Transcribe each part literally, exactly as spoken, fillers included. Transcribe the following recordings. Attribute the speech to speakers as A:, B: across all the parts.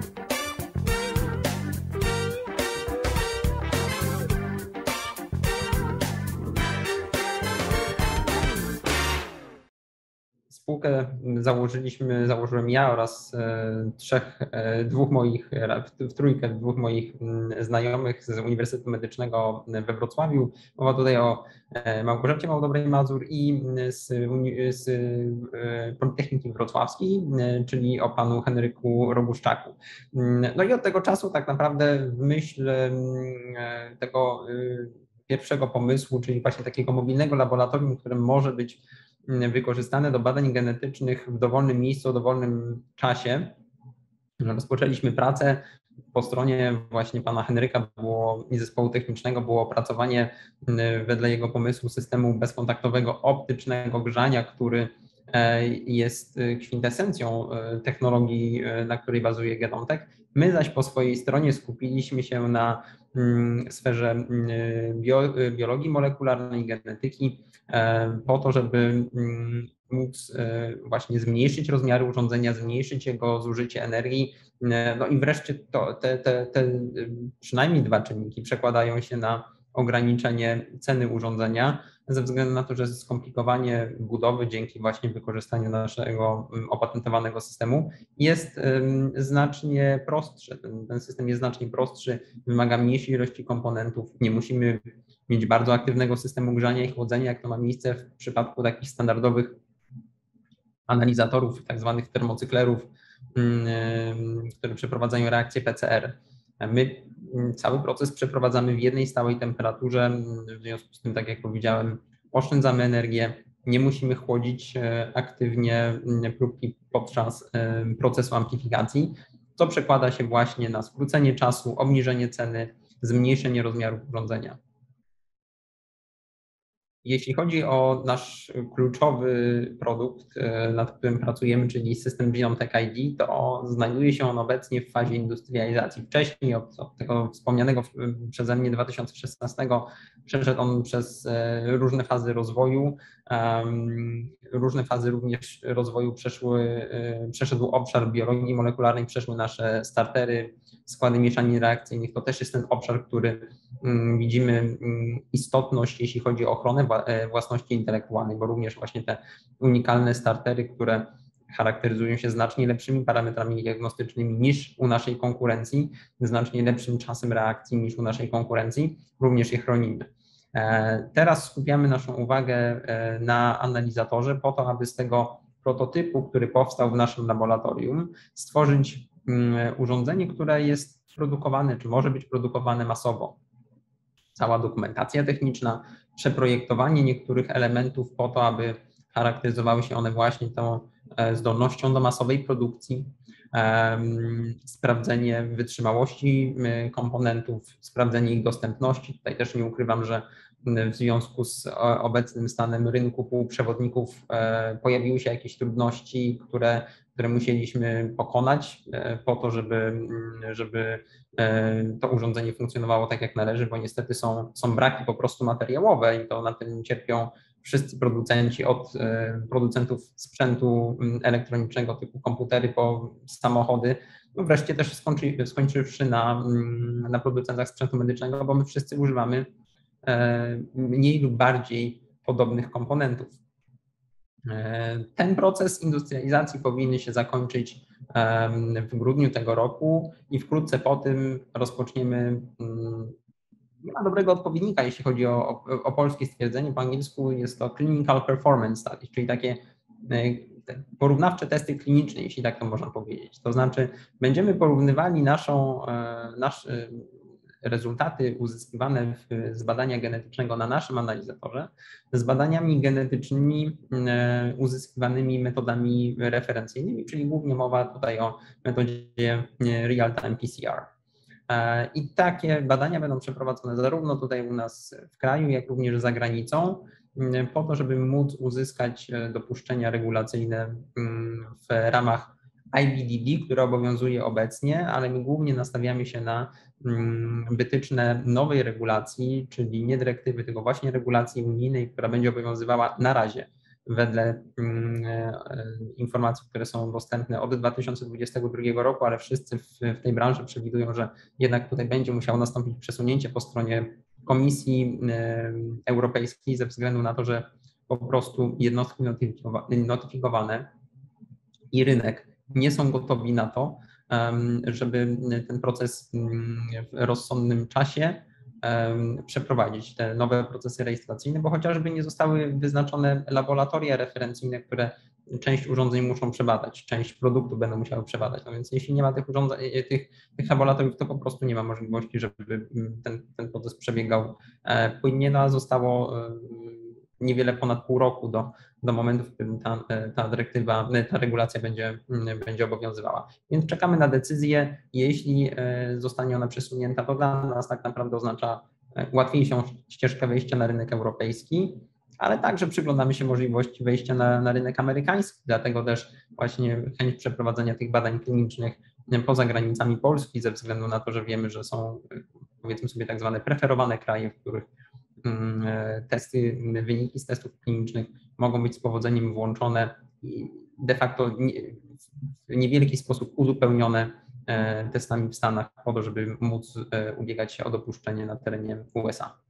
A: Spółkę założyliśmy, założyłem ja oraz trzech, dwóch moich, w trójkę dwóch moich znajomych z Uniwersytetu Medycznego we Wrocławiu. Mowa tutaj o Małgorzacie Małdobrej-Mazur i z, z Politechniki Wrocławskiej, czyli o panu Henryku Roguszczaku. No i od tego czasu tak naprawdę w myśl tego pierwszego pomysłu, czyli właśnie takiego mobilnego laboratorium, które może być wykorzystane do badań genetycznych w dowolnym miejscu, o dowolnym czasie. Rozpoczęliśmy pracę. Po stronie właśnie pana Henryka było, i zespołu technicznego było opracowanie wedle jego pomysłu systemu bezkontaktowego optycznego grzania, który jest kwintesencją technologii, na której bazuje Genomtech. My zaś po swojej stronie skupiliśmy się na sferze biologii molekularnej, genetyki, po to, żeby móc właśnie zmniejszyć rozmiary urządzenia, zmniejszyć jego zużycie energii. No i wreszcie to, te, te, te przynajmniej dwa czynniki przekładają się na ograniczenie ceny urządzenia, ze względu na to, że skomplikowanie budowy dzięki właśnie wykorzystaniu naszego opatentowanego systemu jest znacznie prostsze. Ten, ten system jest znacznie prostszy, wymaga mniejszej ilości komponentów. Nie musimy mieć bardzo aktywnego systemu grzania i chłodzenia, jak to ma miejsce w przypadku takich standardowych analizatorów, tak zwanych termocyklerów, które przeprowadzają reakcję P C R. My cały proces przeprowadzamy w jednej stałej temperaturze, w związku z tym, tak jak powiedziałem, oszczędzamy energię, nie musimy chłodzić aktywnie próbki podczas procesu amplifikacji, co przekłada się właśnie na skrócenie czasu, obniżenie ceny, zmniejszenie rozmiarów urządzenia. Jeśli chodzi o nasz kluczowy produkt, nad którym pracujemy, czyli system Genomtech I D, to znajduje się on obecnie w fazie industrializacji. Wcześniej od, od tego wspomnianego przeze mnie dwa tysiące szesnastego przeszedł on przez różne fazy rozwoju. Różne fazy również rozwoju przeszły, przeszedł obszar biologii molekularnej, przeszły nasze startery, składy mieszanin reakcyjnych. To też jest ten obszar, który widzimy istotność, jeśli chodzi o ochronę własności intelektualnej, bo również właśnie te unikalne startery, które charakteryzują się znacznie lepszymi parametrami diagnostycznymi niż u naszej konkurencji, znacznie lepszym czasem reakcji niż u naszej konkurencji, również je chronimy. Teraz skupiamy naszą uwagę na analizatorze po to, aby z tego prototypu, który powstał w naszym laboratorium, stworzyć urządzenie, które jest produkowane, czy może być produkowane masowo. Cała dokumentacja techniczna, przeprojektowanie niektórych elementów po to, aby charakteryzowały się one właśnie tą zdolnością do masowej produkcji, sprawdzenie wytrzymałości komponentów, sprawdzenie ich dostępności. Tutaj też nie ukrywam, że w związku z obecnym stanem rynku półprzewodników pojawiły się jakieś trudności, które, które musieliśmy pokonać po to, żeby, żeby to urządzenie funkcjonowało tak jak należy, bo niestety są, są braki po prostu materiałowe i to na tym cierpią wszyscy producenci, od producentów sprzętu elektronicznego typu komputery po samochody, no wreszcie też skończy, skończywszy na, na producentach sprzętu medycznego, bo my wszyscy używamy mniej lub bardziej podobnych komponentów. Ten proces industrializacji powinien się zakończyć w grudniu tego roku i wkrótce po tym rozpoczniemy, nie ma dobrego odpowiednika, jeśli chodzi o, o, o polskie stwierdzenie, po angielsku jest to Clinical Performance Studies, czyli takie porównawcze testy kliniczne, jeśli tak to można powiedzieć. To znaczy będziemy porównywali naszą, nasz, rezultaty uzyskiwane z badania genetycznego na naszym analizatorze z badaniami genetycznymi uzyskiwanymi metodami referencyjnymi, czyli głównie mowa tutaj o metodzie real-time P C R. I takie badania będą przeprowadzone zarówno tutaj u nas w kraju, jak również za granicą, po to, żeby móc uzyskać dopuszczenia regulacyjne w ramach I B D D, które obowiązuje obecnie, ale my głównie nastawiamy się na wytyczne nowej regulacji, czyli nie dyrektywy, tylko właśnie regulacji unijnej, która będzie obowiązywała na razie wedle informacji, które są dostępne od dwa tysiące dwudziestego drugiego roku, ale wszyscy w, w tej branży przewidują, że jednak tutaj będzie musiało nastąpić przesunięcie po stronie Komisji Europejskiej ze względu na to, że po prostu jednostki notyfikowane i rynek nie są gotowi na to, żeby ten proces w rozsądnym czasie przeprowadzić, te nowe procesy rejestracyjne, bo chociażby nie zostały wyznaczone laboratoria referencyjne, które część urządzeń muszą przebadać, część produktu będą musiały przebadać. No więc jeśli nie ma tych urządzeń, tych, tych laboratoriów, to po prostu nie ma możliwości, żeby ten, ten proces przebiegał płynnie. No a zostało niewiele ponad pół roku do, do momentu, w którym ta, ta dyrektywa, ta regulacja będzie, będzie obowiązywała. Więc czekamy na decyzję. Jeśli zostanie ona przesunięta, to dla nas tak naprawdę oznacza łatwiejszą ścieżkę wejścia na rynek europejski, ale także przyglądamy się możliwości wejścia na, na rynek amerykański, dlatego też właśnie chęć przeprowadzenia tych badań klinicznych poza granicami Polski, ze względu na to, że wiemy, że są, powiedzmy sobie, tak zwane preferowane kraje, w których testy, wyniki z testów klinicznych mogą być z powodzeniem włączone i de facto w niewielki sposób uzupełnione testami w Stanach po to, żeby móc ubiegać się o dopuszczenie na terenie U S A.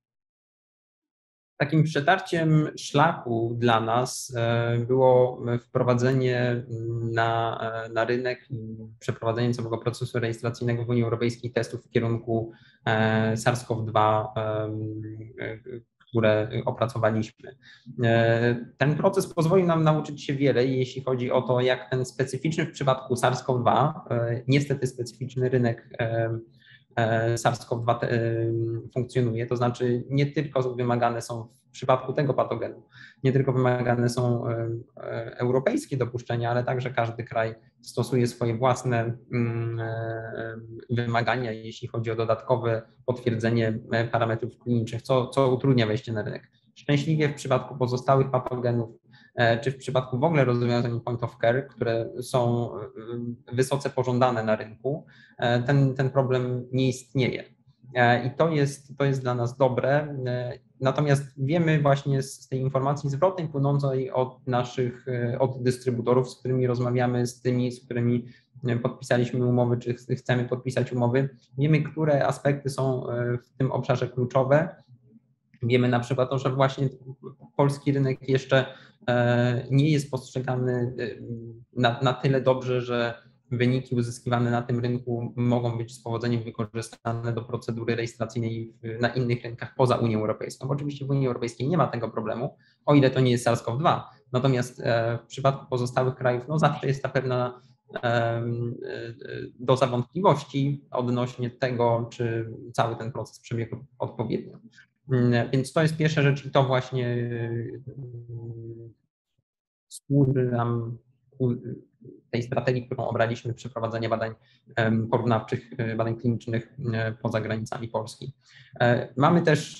A: Takim przetarciem szlaku dla nas było wprowadzenie na, na rynek i przeprowadzenie całego procesu rejestracyjnego w Unii Europejskiej testów w kierunku SARS-CoV dwa, które opracowaliśmy. Ten proces pozwolił nam nauczyć się wiele, jeśli chodzi o to, jak ten specyficzny w przypadku SARS-CoV dwa, niestety specyficzny rynek SARS-CoV dwa funkcjonuje, to znaczy nie tylko wymagane są w przypadku tego patogenu, nie tylko wymagane są europejskie dopuszczenia, ale także każdy kraj stosuje swoje własne wymagania, jeśli chodzi o dodatkowe potwierdzenie parametrów klinicznych, co, co utrudnia wejście na rynek. Szczęśliwie w przypadku pozostałych patogenów, czy w przypadku w ogóle rozwiązań point of care, które są wysoce pożądane na rynku, ten, ten problem nie istnieje. I to jest, to jest dla nas dobre. Natomiast wiemy właśnie z tej informacji zwrotnej płynącej od naszych, od dystrybutorów, z którymi rozmawiamy, z tymi, z którymi podpisaliśmy umowy, czy chcemy podpisać umowy, wiemy, które aspekty są w tym obszarze kluczowe. Wiemy na przykład to, że właśnie polski rynek jeszcze nie jest postrzegany na, na tyle dobrze, że wyniki uzyskiwane na tym rynku mogą być z powodzeniem wykorzystane do procedury rejestracyjnej na innych rynkach poza Unią Europejską. Bo oczywiście w Unii Europejskiej nie ma tego problemu, o ile to nie jest SARS-CoV dwa. Natomiast w przypadku pozostałych krajów no zawsze jest ta pewna doza wątpliwości odnośnie tego, czy cały ten proces przebiegł odpowiednio. Więc to jest pierwsza rzecz i to właśnie służy nam tej strategii, którą obraliśmy, przeprowadzenie badań porównawczych, badań klinicznych poza granicami Polski. Mamy też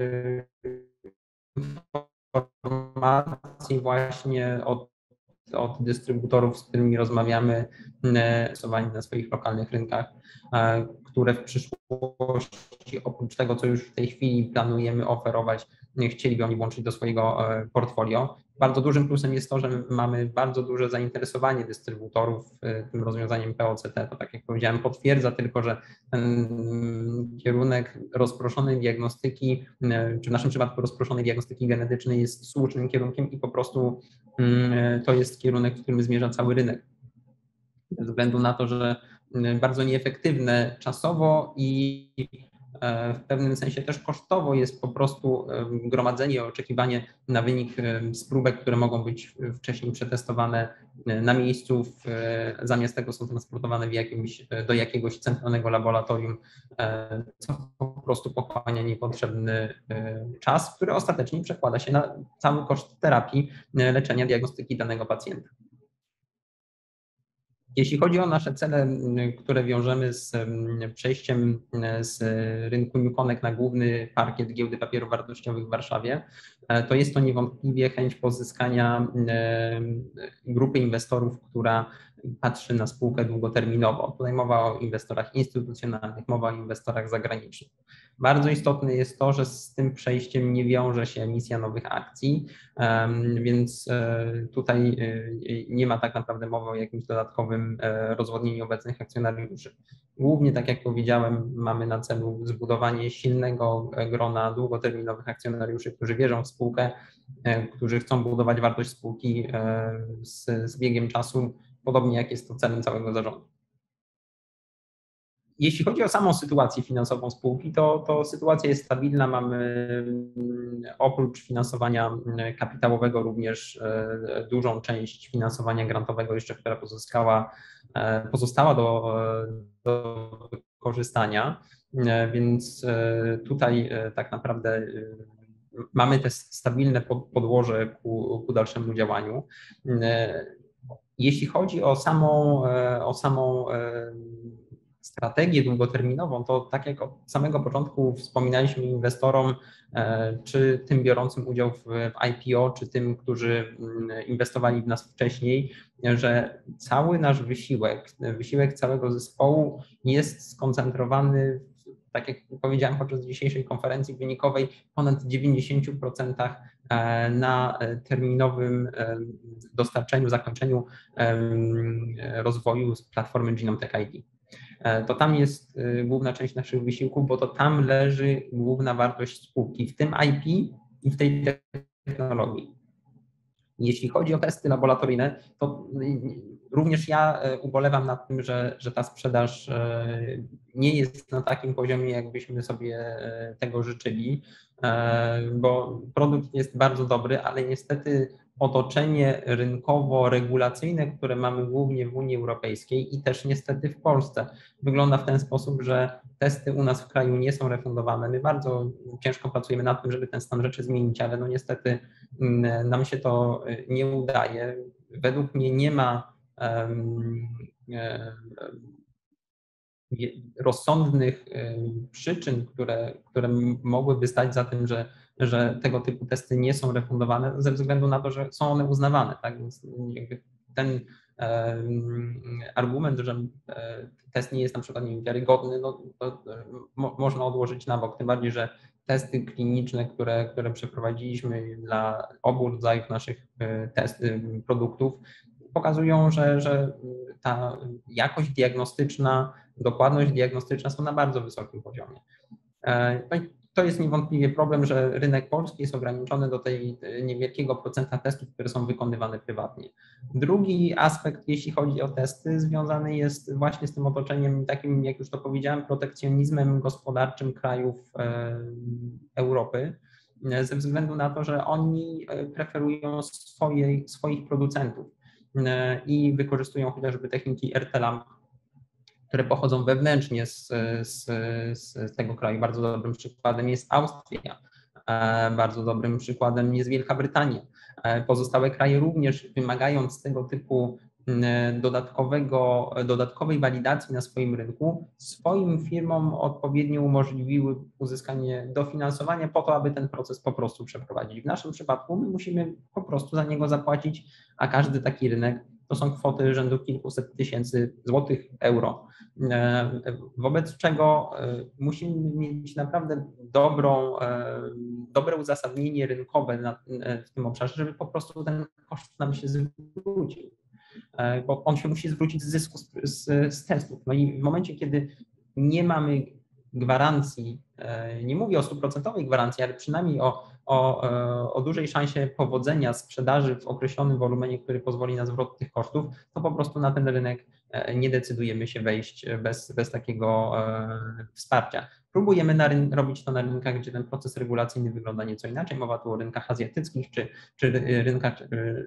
A: informacje właśnie od, od dystrybutorów, z którymi rozmawiamy, na swoich lokalnych rynkach, które w przyszłości, oprócz tego, co już w tej chwili planujemy oferować, chcieliby oni włączyć do swojego portfolio. Bardzo dużym plusem jest to, że mamy bardzo duże zainteresowanie dystrybutorów tym rozwiązaniem P O C T. To, tak jak powiedziałem, potwierdza tylko, że ten kierunek rozproszonej diagnostyki, czy w naszym przypadku rozproszonej diagnostyki genetycznej jest słusznym kierunkiem i po prostu to jest kierunek, w którym zmierza cały rynek. Ze względu na to, że bardzo nieefektywne czasowo i w pewnym sensie też kosztowo jest po prostu gromadzenie i oczekiwanie na wynik z próbek, które mogą być wcześniej przetestowane na miejscu, w, zamiast tego są transportowane w jakimś, do jakiegoś centralnego laboratorium, co po prostu pochłania niepotrzebny czas, który ostatecznie przekłada się na cały koszt terapii, leczenia, diagnostyki danego pacjenta. Jeśli chodzi o nasze cele, które wiążemy z przejściem z rynku NewConnect na główny parkiet Giełdy Papierów Wartościowych w Warszawie, to jest to niewątpliwie chęć pozyskania grupy inwestorów, która patrzy na spółkę długoterminowo. Tutaj mowa o inwestorach instytucjonalnych, mowa o inwestorach zagranicznych. Bardzo istotne jest to, że z tym przejściem nie wiąże się emisja nowych akcji, więc tutaj nie ma tak naprawdę mowy o jakimś dodatkowym rozwodnieniu obecnych akcjonariuszy. Głównie, tak jak powiedziałem, mamy na celu zbudowanie silnego grona długoterminowych akcjonariuszy, którzy wierzą w spółkę, którzy chcą budować wartość spółki z, z biegiem czasu, podobnie jak jest to celem całego zarządu. Jeśli chodzi o samą sytuację finansową spółki, to, to sytuacja jest stabilna. Mamy oprócz finansowania kapitałowego również dużą część finansowania grantowego jeszcze, która pozyskała, pozostała do, do wykorzystania, więc tutaj tak naprawdę mamy te stabilne podłoże ku, ku dalszemu działaniu. Jeśli chodzi o samą, o samą strategię długoterminową, to tak jak od samego początku wspominaliśmy inwestorom, czy tym biorącym udział w I P O, czy tym, którzy inwestowali w nas wcześniej, że cały nasz wysiłek, wysiłek całego zespołu jest skoncentrowany, tak jak powiedziałem podczas dzisiejszej konferencji wynikowej, ponad dziewięćdziesiąt procent na terminowym dostarczeniu, zakończeniu rozwoju z platformy Genomtech I D. To tam jest główna część naszych wysiłków, bo to tam leży główna wartość spółki, w tym I P i w tej technologii. Jeśli chodzi o testy laboratoryjne, to również ja ubolewam nad tym, że, że ta sprzedaż nie jest na takim poziomie, jakbyśmy sobie tego życzyli, bo produkt jest bardzo dobry, ale niestety otoczenie rynkowo-regulacyjne, które mamy głównie w Unii Europejskiej i też niestety w Polsce, wygląda w ten sposób, że testy u nas w kraju nie są refundowane. My bardzo ciężko pracujemy nad tym, żeby ten stan rzeczy zmienić, ale no niestety nam się to nie udaje. Według mnie nie ma um, rozsądnych przyczyn, które, które mogłyby stać za tym, że, że tego typu testy nie są refundowane ze względu na to, że są one uznawane. Tak? Więc jakby ten argument, że test nie jest na przykład wiarygodny, no, to mo, można odłożyć na bok, tym bardziej, że testy kliniczne, które, które przeprowadziliśmy dla obu rodzajów naszych test, produktów, pokazują, że, że ta jakość diagnostyczna, dokładność diagnostyczna są na bardzo wysokim poziomie. To jest niewątpliwie problem, że rynek polski jest ograniczony do tej niewielkiego procenta testów, które są wykonywane prywatnie. Drugi aspekt, jeśli chodzi o testy, związany jest właśnie z tym otoczeniem takim, jak już to powiedziałem, protekcjonizmem gospodarczym krajów Europy, ze względu na to, że oni preferują swoje, swoich producentów i wykorzystują chociażby techniki R T L A M, które pochodzą wewnętrznie z, z, z tego kraju. Bardzo dobrym przykładem jest Austria, bardzo dobrym przykładem jest Wielka Brytania. Pozostałe kraje również, wymagając tego typu dodatkowego, dodatkowej walidacji na swoim rynku, swoim firmom odpowiednio umożliwiły uzyskanie dofinansowania po to, aby ten proces po prostu przeprowadzić. W naszym przypadku my musimy po prostu za niego zapłacić, a każdy taki rynek to są kwoty rzędu kilkuset tysięcy złotych, euro, wobec czego musimy mieć naprawdę dobrą, dobre uzasadnienie rynkowe na, w tym obszarze, żeby po prostu ten koszt nam się zwrócił, bo on się musi zwrócić z zysku z, z, z testów. No i w momencie, kiedy nie mamy gwarancji, nie mówię o stuprocentowej gwarancji, ale przynajmniej o, o, o dużej szansie powodzenia sprzedaży w określonym wolumenie, który pozwoli na zwrot tych kosztów, to po prostu na ten rynek nie decydujemy się wejść bez, bez takiego wsparcia. Próbujemy na ryn- robić to na rynkach, gdzie ten proces regulacyjny wygląda nieco inaczej. Mowa tu o rynkach azjatyckich czy, czy rynkach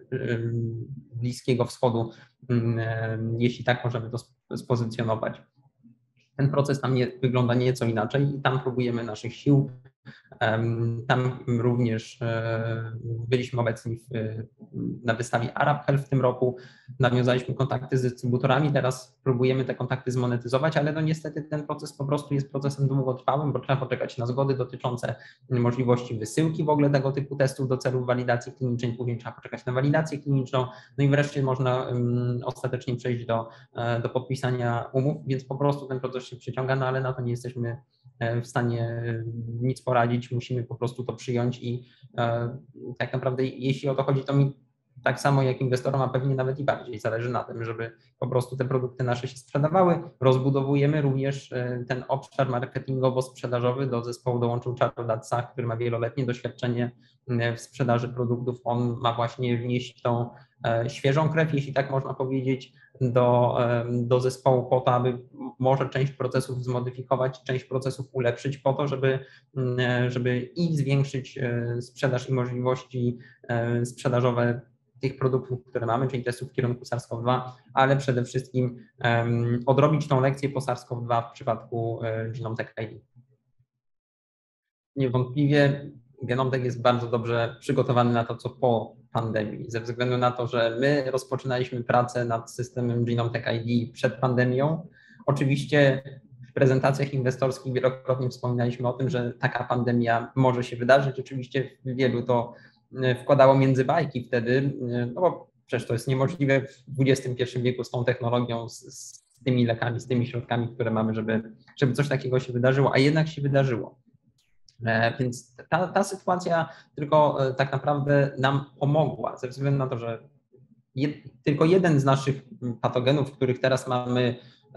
A: Bliskiego Wschodu, jeśli tak możemy to spozycjonować. Ten proces tam nie, wygląda nieco inaczej i tam próbujemy naszych sił Tam również byliśmy obecni w, na wystawie Arab Health w tym roku, nawiązaliśmy kontakty z dystrybutorami, teraz próbujemy te kontakty zmonetyzować, ale no niestety ten proces po prostu jest procesem długotrwałym, bo trzeba poczekać na zgody dotyczące możliwości wysyłki w ogóle tego typu testów do celów walidacji klinicznej, później trzeba poczekać na walidację kliniczną, no i wreszcie można ostatecznie przejść do, do podpisania umów, więc po prostu ten proces się przyciąga, no ale na to nie jesteśmy w stanie nic poradzić, musimy po prostu to przyjąć i tak naprawdę jeśli o to chodzi, to mi tak samo jak inwestorom, a pewnie nawet i bardziej zależy na tym, żeby po prostu te produkty nasze się sprzedawały. Rozbudowujemy również ten obszar marketingowo-sprzedażowy. Do zespołu dołączył Charlotte Sach, który ma wieloletnie doświadczenie w sprzedaży produktów. On ma właśnie wnieść tą świeżą krew, jeśli tak można powiedzieć, do, do zespołu po to, aby może część procesów zmodyfikować, część procesów ulepszyć po to, żeby, żeby i zwiększyć sprzedaż i możliwości sprzedażowe tych produktów, które mamy, czyli testów w kierunku SARS-CoV dwa, ale przede wszystkim um, odrobić tą lekcję po SARS-CoV dwa w przypadku um, Genomtech I D. Niewątpliwie Genomtech jest bardzo dobrze przygotowany na to, co po pandemii, ze względu na to, że my rozpoczynaliśmy pracę nad systemem Genomtech I D przed pandemią. Oczywiście w prezentacjach inwestorskich wielokrotnie wspominaliśmy o tym, że taka pandemia może się wydarzyć. Oczywiście wielu to wkładało między bajki wtedy, no bo przecież to jest niemożliwe w dwudziestym pierwszym wieku z tą technologią, z, z tymi lekami, z tymi środkami, które mamy, żeby, żeby coś takiego się wydarzyło, a jednak się wydarzyło. Więc ta, ta sytuacja tylko tak naprawdę nam pomogła, ze względu na to, że jed, tylko jeden z naszych patogenów, których teraz mamy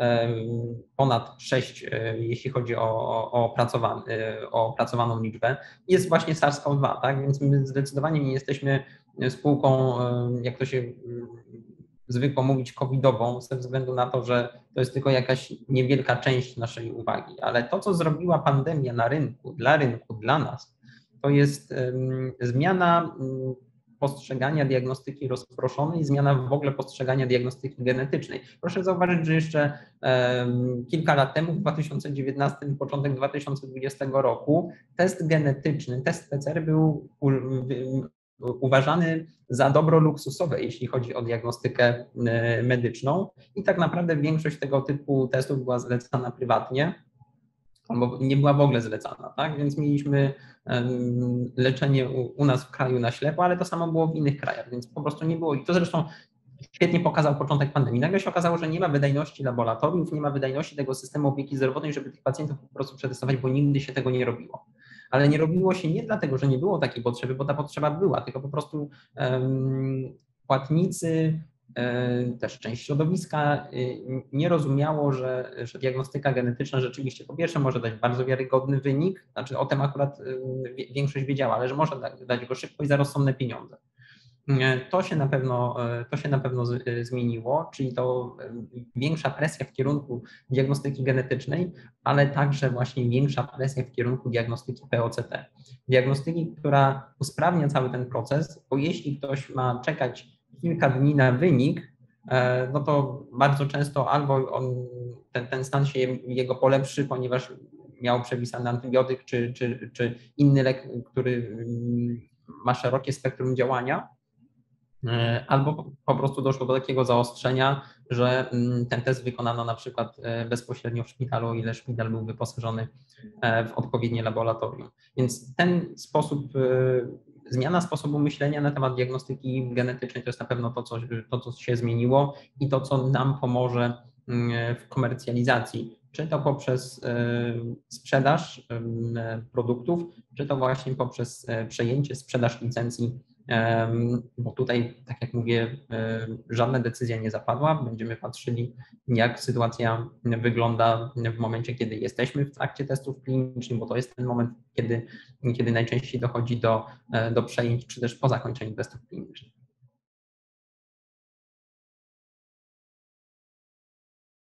A: ponad sześć, jeśli chodzi o, o, opracowan, o opracowaną liczbę, jest właśnie SARS-CoV dwa, tak? Więc my zdecydowanie nie jesteśmy spółką, jak to się zwykło mówić, covidową, ze względu na to, że to jest tylko jakaś niewielka część naszej uwagi, ale to, co zrobiła pandemia na rynku, dla rynku, dla nas, to jest um, zmiana um, postrzegania diagnostyki rozproszonej, zmiana w ogóle postrzegania diagnostyki genetycznej. Proszę zauważyć, że jeszcze um, kilka lat temu, w dwa tysiące dziewiętnastym, początek dwa tysiące dwudziestego roku, test genetyczny, test P C R był u, u, uważany za dobro luksusowe, jeśli chodzi o diagnostykę medyczną i tak naprawdę większość tego typu testów była zlecana prywatnie, albo nie była w ogóle zlecana, tak? Więc mieliśmy leczenie u, u nas w kraju na ślepo, ale to samo było w innych krajach, więc po prostu nie było i to zresztą świetnie pokazał początek pandemii. Nagle się okazało, że nie ma wydajności laboratoriów, nie ma wydajności tego systemu opieki zdrowotnej, żeby tych pacjentów po prostu przetestować, bo nigdy się tego nie robiło. Ale nie robiło się nie dlatego, że nie było takiej potrzeby, bo ta potrzeba była, tylko po prostu um, płatnicy, um, też część środowiska um, nie rozumiało, że, że diagnostyka genetyczna rzeczywiście po pierwsze może dać bardzo wiarygodny wynik, znaczy o tym akurat um, większość wiedziała, ale że może dać, dać go szybko i za rozsądne pieniądze. To się na pewno, to się na pewno zmieniło, czyli to większa presja w kierunku diagnostyki genetycznej, ale także właśnie większa presja w kierunku diagnostyki P O C T. Diagnostyki, która usprawnia cały ten proces, bo jeśli ktoś ma czekać kilka dni na wynik, no to bardzo często albo on, ten, ten stan się jego polepszy, ponieważ miał przepisany antybiotyk czy, czy, czy inny lek, który ma szerokie spektrum działania, albo po prostu doszło do takiego zaostrzenia, że ten test wykonano na przykład bezpośrednio w szpitalu, o ile szpital był wyposażony w odpowiednie laboratorium. Więc ten sposób, zmiana sposobu myślenia na temat diagnostyki genetycznej to jest na pewno to, co, to, co się zmieniło i to, co nam pomoże w komercjalizacji, czy to poprzez sprzedaż produktów, czy to właśnie poprzez przejęcie, sprzedaż licencji, bo tutaj, tak jak mówię, żadna decyzja nie zapadła. Będziemy patrzyli, jak sytuacja wygląda w momencie, kiedy jesteśmy w trakcie testów klinicznych, bo to jest ten moment, kiedy, kiedy najczęściej dochodzi do, do przejęć, czy też po zakończeniu testów klinicznych.